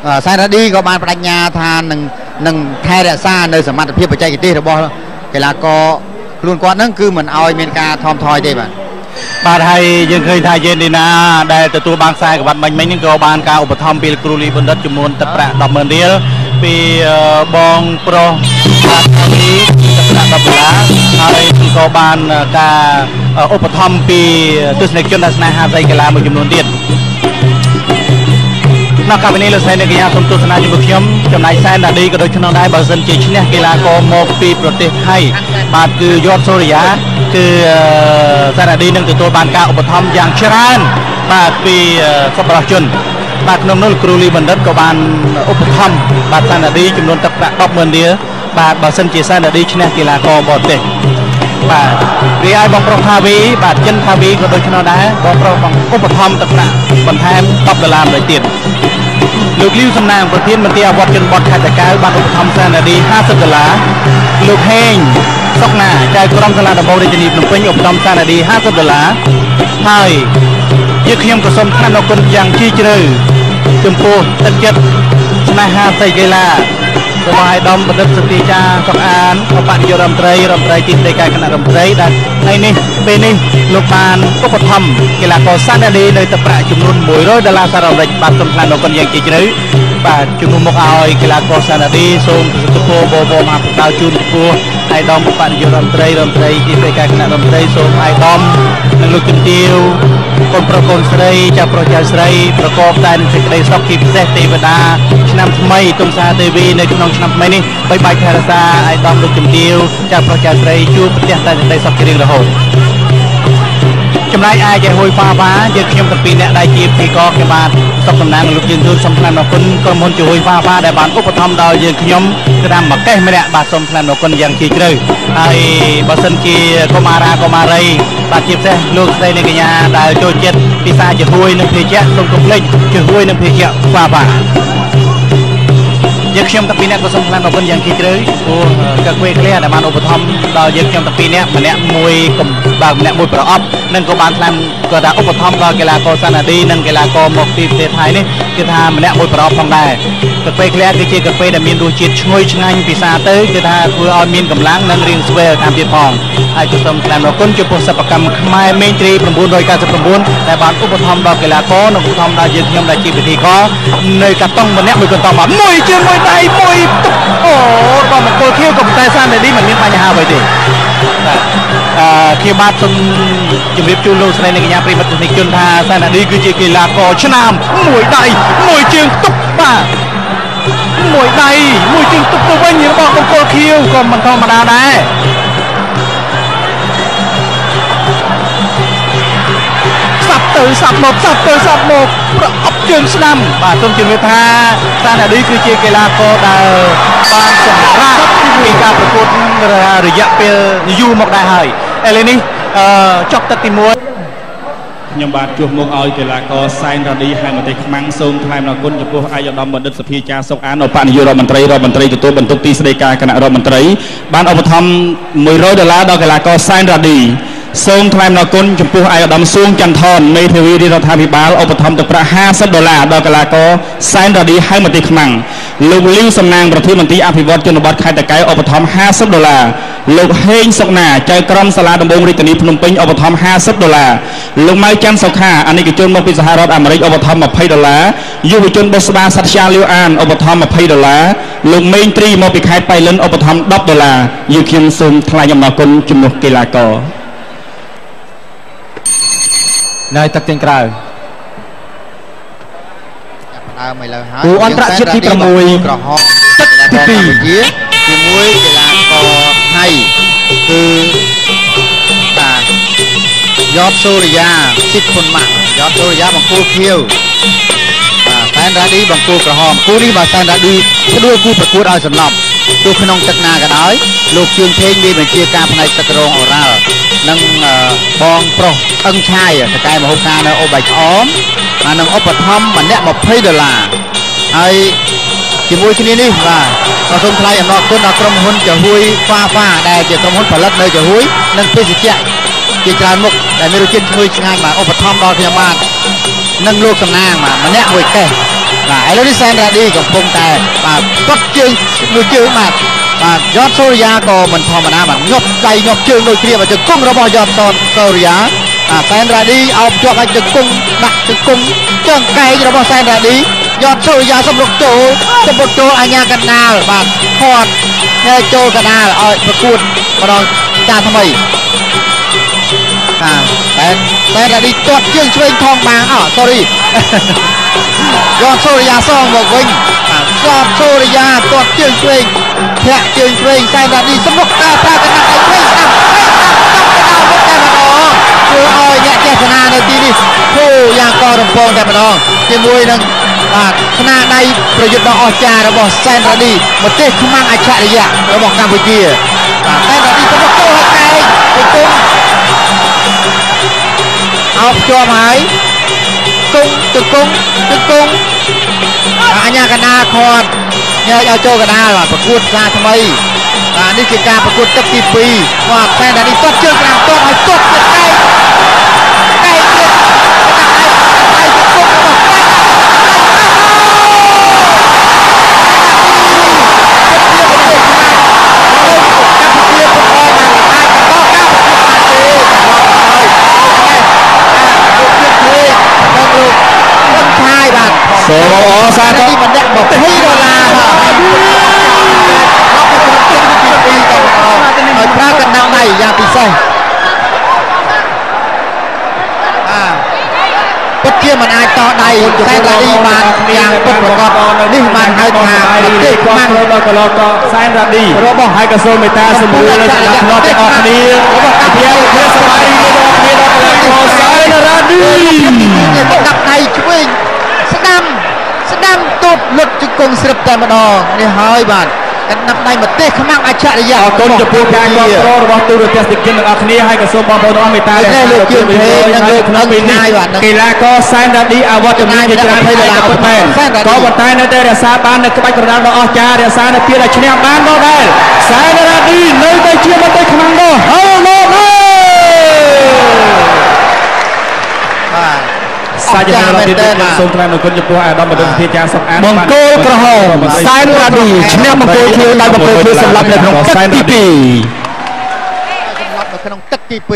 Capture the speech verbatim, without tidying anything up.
សែនរ៉ាឌីក៏បានបដិញ្ញាថានឹងនឹងថែរក្សានៅសមត្ថភាពបច្ចេកទេសរបស់កីឡាករខ្លួនគាត់ហ្នឹងគឺមិនឲ្យមានការថមថយទេបាទបាទហើយយើងឃើញថាយេនឌីណាដែលទទួលបានខ្សែក្បាត់មិញមិញហ្នឹងក៏បានការឧបត្ថម្ភពីគ្រូលីបណ្ឌិតចំនួនទឹកប្រាក់ដប់ម៉ឺនរៀលពីបងប្រុសបាទនេះទឹកប្រាក់ដប់ដុល្លារហើយក៏បានការឧបត្ថម្ភពីទស្សនិកជនដែលស្នេហាស្រីកីឡាមួយចំនួនទៀតនៅកាលនេះលោកស្រីអ្នកកញ្ញាសូមទស្សនាជាមួយខ្ញុំចំណែកសែនដាឌីក៏ដូចក្នុងដែរបើសិនជាឈ្នះកីឡាករមកពីប្រទេសថៃបាទគឺយតសូរិយាគឺសែនដាឌីនឹងទទួលបានការឧបត្ថម្ភយ៉ាងច្រើនបាទពីសប្បុរសជនបាទក្នុងនោះគ្រូលីបណ្ឌិតក៏បានឧបត្ថម្ភបាទសែនដាឌីចំនួនទឹកប្រាក់ដប់ម៉ឺនរៀលបាទបើសិនជាសែនដាឌីឈ្នះកីឡាករបរទេសបាទរីឯបងប្រុសថាវីបាទចិនថាវីក៏ដូចក្នុងដែរបងប្រុសបងឧបត្ថម្ភទឹកប្រាក់បន្ថែមដប់ដុល្លារមួយទៀតលោកលីវសំណាងប្រធានមន្ត្រីអវត្តជនបទខេត្តតាកែវបានឧបត្ថម្ភសែនដាឌីហាសិបដុល្លារលោកហេងសុកណាចៅក្រុមសាលាដំបងរាជធានីភ្នំពេញឧបត្ថម្ភសែនដាឌីហាសិបដុល្លារហើយយើងខ្ញុំក៏សូមថ្លែងអរគុណយ៉ាងជ្រាលជ្រៅចំពោះទឹកចិត្តស្នេហាស្រីកីឡារបស់អាយដាមបណ្ឌិតសន្តិចាសុកអានឧបនាយករដ្ឋមន្ត្រីរដ្ឋមន្ត្រីទីស្តីការគណៈរដ្ឋមន្ត្រីដែលថ្ងៃនេះពេលនេះលោកបានឧបត្ថម្ភកីឡាករសែនដាឌីនៅទឹកប្រាក់ចំនួនមួយរយដុល្លារសហរដ្ឋអាមេរិកបាទសូមថ្លែងអរគុណយ៉ាងជ្រាលជ្រៅបាទជំនុំមកឲ្យកីឡាករសែនដាឌីសូមទទួលបបមហាប្រដៅជូនចំពោះអាយដាមឧបនាយករដ្ឋមន្ត្រីរដ្ឋមន្ត្រីទីស្តីការគណៈរដ្ឋមន្ត្រីសូមអាយដាមនិងលោកជំទាវកូនប្រុសកូនស្រីចាស់ប្រុសចាស់ស្រីប្រកបតែនឹងសេចក្តីសុខពីពិសេសទេវតាឆ្នាំថ្មីទុំសាទេវីនៅក្នុងឆ្នាំថ្មីនេះបីបាច់ថែរក្សាអាយដាមលោកជំទាវចាស់ប្រុសចាស់ស្រីជួបប្រទះតែសេចក្តីសុខជារៀងរហូតចំណែកឯយហួយហ្វាវ៉ាយើងខ្ញុំទាំងពីរអ្នកដែលជាភីកគេបានសុខតំណាងលោកយើងទូសូមថ្លែងអរគុណក្រុមហ៊ុនយហួយហ្វាវ៉ាដែលបានឧបត្ថម្ភដល់យើងខ្ញុំតាមមួយកេះម្នាក់បាទសូមថ្លែងអរគុណយ៉ាងជ្រាលជ្រៅហើយបើសិនជាកុមារាកុមារីបាទជាពិសេសលោកស្រីនិងកញ្ញាដែលចូលចិត្តភាសាយហួយនិងភេជ្ជៈសូមកុំភ្លេចយហួយនិងភេជ្ជៈហ្វាវ៉ាយើងខ្ញុំទាំងពីរនាក់ក៏សូមថ្លែងអរគុណយ៉ាងជ្រាលជ្រៅព្រោះកាក់វេក្លៀដែលបានឧបត្ថម្ភដល់យើងខ្ញុំទាំងពីរនាក់ម្នាក់មួយបាទម្នាក់មួយប្រអប់និងក៏បានថ្លែងក៏ថាឧបត្ថម្ភដល់កីឡាករសែនដាឌីនិងកីឡាករមកពីប្រទេសថៃនេះគឺថាម្នាក់មួយប្រអប់ផងដែរកាក់វេក្លៀគឺជាកាក់វេដែលមានរសជាតិឈ្ងុយឆ្ងាញ់ពិសាទៅគឺថាធ្វើឲ្យមានកម្លាំងនិងរាងស្វែលតាមទៀតផងហើយក៏សូមថ្លែងអរគុណចំពោះសិប្បកម្មខ្មែរមេងត្រី៩៩៩ដែលបានឧបត្ថម្ភដល់កីឡាករនិងឧបត្ថម្ភដល់យើងខ្ញុំដែលជាពិធីករនៅកាតុងម្នាក់មួយកន្ទំមួយជើងមួយដៃមួយទឹកអូដល់មកគល់ខៀវក៏តែសែនដាឌីមិនមានបញ្ហាអ្វីទេបាទអឺខ្ញុំបាទសូមជម្រាបជូនលោកស្រីនិងកញ្ញាប្រិយមិត្តទស្សនិកជនថាសែនដាឌីគឺជាកីឡាករឆ្នើមមួយដៃមួយជើងទុកបាទមួយដៃមួយជើងទុកទៅវិញរបស់កុលខៀវក៏មិនធម្មតាដែរសាប់ទៅសាប់មកសាប់ទៅសាប់មកប្រអប់ជើងស្ដាំបាទសូមជម្រាបថាសែនដាឌីគឺជាកីឡាករដែលបានសម្រាប់ពីការប្រកួតរយៈពេលយូរមកដែរហើយឥឡូវនេះអឺចប់ទឹកទីមួយខ្ញុំបាទជួបមុខឲ្យកីឡាករសែនដាឌីហើយប្រទេសខ្មាំងសូមថ្លែងអរគុណចំពោះអាយដាមបណ្ឌិតសភាចាសុកអានឧបនាយករដ្ឋមន្ត្រីរដ្ឋមន្ត្រីទទួលបន្ទុកទីស្តីការគណៈរដ្ឋមន្ត្រីបានឧបត្ថម្ភមួយរយដុល្លារដល់កីឡាករសែនដាឌីសូមថ្លែងអរគុណចំពោះអាយដាមសួងចន្ទថនមេធាវីរដ្ឋាភិបាលឧបត្ថម្ភទឹកប្រាក់ហាសិបដុល្លារដល់កីឡាករសែនដាឌីហើយប្រទេសខ្មាំងលោកលីវសំណាងប្រធានមន្ត្រីអភិវឌ្ឍជនបទខេត្តតាកែវឧបត្ថម្ភហាសិបដុល្លារលោកហេងសុកណាចៅក្រមសាលាដំបងរាជធានីភ្នំពេញឧបត្ថម្ភហាសិបដុល្លារលោកម៉ៅច័ន្ទសុខាអនិកជនមកពីសហរដ្ឋអាមេរិកឧបត្ថម្ភยี่สิบដុល្លារយុវជនបុស្បាសត្យាលាវអានឧបត្ថម្ភยี่สิบដុល្លារលោកមេងត្រីមកពីខេត្តបៃលិនឧបត្ថម្ភដប់ដុល្លារយើងខ្ញុំសូមថ្លែងអំណរគុណជំនួសកីឡាករនៅទឹកទាញក្រៅដើមឥឡូវហើយគូអន្តរជាតិទីប្រាំមួយក្រហមទឹកទីពីរជាមួយកីឡាករថៃគឺបាទយតសូរិយាស៊ីតហ៊ុនម៉ាក់យតសូរិយាបង្គោលខៀវបាទសែនដាឌីបង្គោលក្រហមគូនេះបាទសែនដាឌីផ្ដួលគូប្រកួតឲ្យសំណប់ទោះក្នុងទឹកណាក៏ដោយលោកជឿនថេងមានបញ្ជាការផ្នែកទឹករងអូរ៉ាល់និងបងប្រុសអឹងឆាយតកែមហូបការនៅអូបៃក្អមហើយនឹងឧបត្ថម្ភម្នាក់ยี่สิบដុល្លារហើយជាមួយគ្នានេះបាទក៏សូមថ្លែងអំណរគុណដល់ក្រុមហ៊ុនចាហួយហ្វាហ្វាដែលជាក្រុមហ៊ុនផលិតនៅចាហួយនិងភេសជ្ជៈជាច្រើនមុខដែលមានរសជាតិឈ្ងុយឆ្ងាញ់បាទឧបត្ថម្ភដល់ខ្ញុំបាទនិងលោកសំណាងបាទម្នាក់មួយកេះបាទឥឡូវនេះសែនរ៉ាឌីកំពុងតែបាទគាត់ជើងមួយជើងបាទបាទយអដសូរិយាក៏មិនធម្មតាបាទញាប់ដៃញាប់ជើងដូចគ្នាបាទជង្គង់របស់យអដសូរិយាបាទសែនរ៉ាឌីអោបជាប់ឲ្យជង្គង់ដាក់ជង្គង់ជើងកែងរបស់សែនរ៉ាឌីយអដសូរិយាសម្រុកចូលសម្រុកចូលអាញាកណ្ដាលបាទខាត់ហើយចូលកណ្ដាលឲ្យប្រកួតម្ដងការថ្មីបាទតែតែរ៉ាឌីទាត់ជើងឆ្វេងថងបាងអ sorry យអដសូរិយាសងមកវិញបាទយអដសូរិយាទាត់ជើងឆ្វេងធាក់ជើងឆ្វេងសែនរ៉ាឌីសម្រុកដើរប្រើកណ្ដាលឲ្យវិញស្ដាប់ធ្វើឲ្យអ្នកទេសនានៅទីនេះធូរយ៉ាងករំពងតែម្ដងជាមួយនឹងបាទស្នាដៃប្រយុទ្ធដ៏អស្ចារ្យរបស់សែនរ៉ាឌីប្រទេសខ្មាំងអច្ឆរិយៈរបស់កម្ពុជាបាទសែនរ៉ាឌីសម្រុកចូលហើយកែងទៅគុំអោបជាប់ហើយគង់ទៅគង់ទៅគង់អញ្ញាកណ្ដាលខាត់ញើឲ្យចូលកណ្ដាលបាទប្រកួតការថ្មីបាទនេះជាការប្រកួតទឹកទីពីរបាទសែនរ៉ាឌីទាត់ជើងក្រាមទាត់ឲ្យទាត់ទៀតកែងកែងទៀតដាក់ឲ្យដាក់ឲ្យទៅគង់របស់កែងសូមអរសាទរបណ្ឌិតមកពីដុល្លារហើយប្រើកណ្ដាលដៃយ៉ាងពិសេសអាពិតជាមិនអាចតដៃតែរ៉ាឌីបានយ៉ាងពិតប្រាកដនេះបានហៅថាប្រទេសខ្មាំងដល់កន្លងតសែនរ៉ាឌីរបស់ហើយក៏សូមមេត្តាសម្រួលនៅចំណាត់ទាំងអស់គ្នារបស់កាព្យាភាពសប្បាយរីករាយដល់គ្នាដល់កន្លងតសែនរ៉ាឌីដាក់ដៃឆ្វេងស្ដាំស្ដាំទប់លុតជង្គង់ស្រិបតែម្ដងនេះហើយបាទកណ្ដាប់ដៃប្រទេសខ្មាំងអច្ឆរិយៈអរគុណចំពោះការគ្រប់គ្រងរបស់ទូរទស្សនិកជនទាំងអស់គ្នាហើយក៏សូមបងប្អូនអស់មេត្តាដែលលោកជឿនភេទនិងលោកក្នុងពេលនេះកីឡាករសែនរ៉ាឌីអវត្តមានជាច្រើនហើយក៏ពិតមែនក៏ប៉ុន្តែនៅតែរក្សាបាននៅក្បាច់ប្រដាល់ដ៏អស្ចារ្យរក្សានៅភាពដែលឈ្នះបានដដែលសែនរ៉ាឌីនៅតែជាប្រទេសខ្មាំងដ៏ហោលោកហើយសាជារបស់ទីនេះសូមថ្លែងអំណរគុណចំពោះអាដាមបណ្ឌិតវិទ្យាសុខអានបង្គោលក្រហមសែនរ៉ាឌីឈ្នះបង្គោលឃ្លៀវដោយបង្គោលឃ្លៀវសម្រាប់នៅក្នុងទឹកទីពីរសម្រាប់នៅក្នុងទឹកទីពីរ